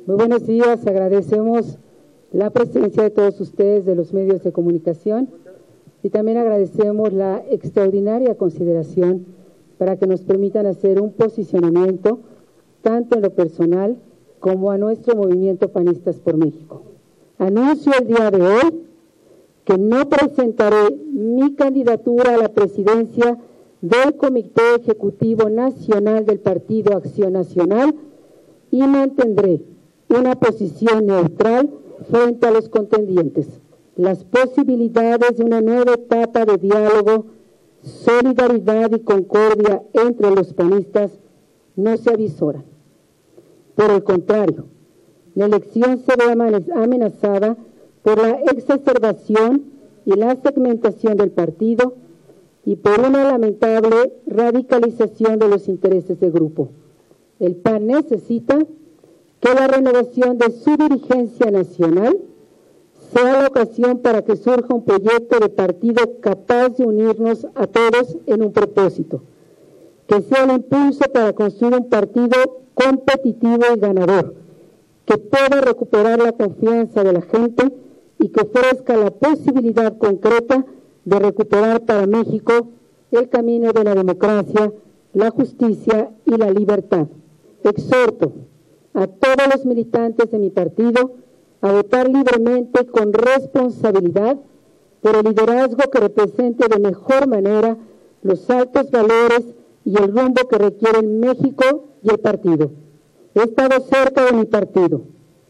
Muy buenos días, agradecemos la presencia de todos ustedes de los medios de comunicación y también agradecemos la extraordinaria consideración para que nos permitan hacer un posicionamiento tanto en lo personal como a nuestro movimiento Panistas por México. Anuncio el día de hoy que no presentaré mi candidatura a la presidencia del Comité Ejecutivo Nacional del Partido Acción Nacional y mantendré una posición neutral frente a los contendientes. Las posibilidades de una nueva etapa de diálogo, solidaridad y concordia entre los panistas no se avisoran. Por el contrario, la elección se ve amenazada por la exacerbación y la segmentación del partido y por una lamentable radicalización de los intereses de grupo. El PAN necesita que la renovación de su dirigencia nacional sea la ocasión para que surja un proyecto de partido capaz de unirnos a todos en un propósito, que sea el impulso para construir un partido competitivo y ganador, que pueda recuperar la confianza de la gente y que ofrezca la posibilidad concreta de recuperar para México el camino de la democracia, la justicia y la libertad. Exhorto a todos los militantes de mi partido a votar libremente con responsabilidad por el liderazgo que represente de mejor manera los altos valores y el rumbo que requieren México y el partido. He estado cerca de mi partido.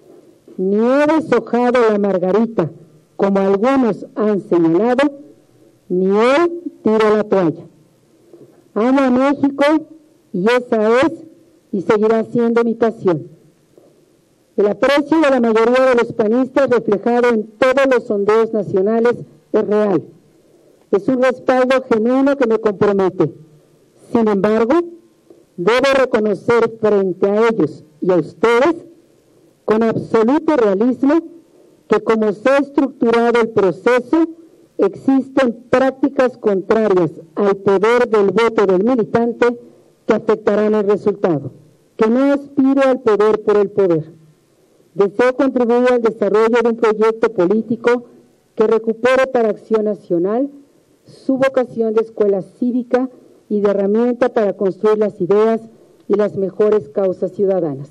Ni he deshojado la margarita, como algunos han señalado, ni hoy tiro la toalla. Amo a México y esa es y seguirá siendo mi pasión. El aprecio de la mayoría de los panistas reflejado en todos los sondeos nacionales es real. Es un respaldo genuino que me compromete. Sin embargo, debo reconocer frente a ellos y a ustedes, con absoluto realismo, que como se ha estructurado el proceso, existen prácticas contrarias al poder del voto del militante que afectarán el resultado. Que no aspiro al poder por el poder. Deseo contribuir al desarrollo de un proyecto político que recupere para Acción Nacional su vocación de escuela cívica y de herramienta para construir las ideas y las mejores causas ciudadanas.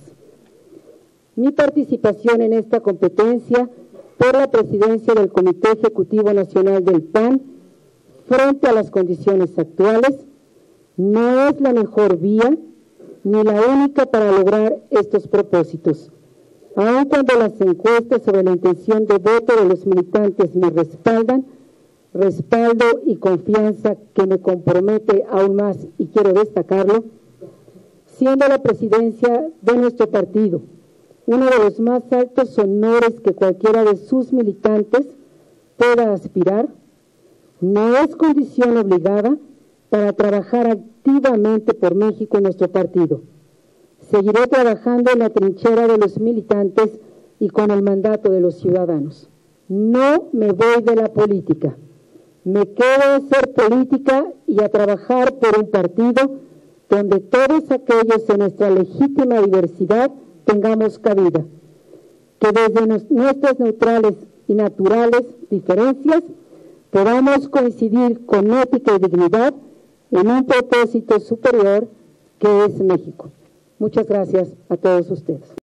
Mi participación en esta competencia por la presidencia del Comité Ejecutivo Nacional del PAN, frente a las condiciones actuales, no es la mejor vía ni la única para lograr estos propósitos. Aun cuando las encuestas sobre la intención de voto de los militantes me respaldan, respaldo y confianza que me compromete aún más, y quiero destacarlo, siendo la presidencia de nuestro partido uno de los más altos honores que cualquiera de sus militantes pueda aspirar, no es condición obligada para trabajar activamente por México en nuestro partido. Seguiré trabajando en la trinchera de los militantes y con el mandato de los ciudadanos. No me voy de la política. Me quedo a hacer política y a trabajar por un partido donde todos aquellos en nuestra legítima diversidad tengamos cabida. Que desde nuestras neutrales y naturales diferencias podamos coincidir con ética y dignidad en un propósito superior que es México. Muchas gracias a todos ustedes.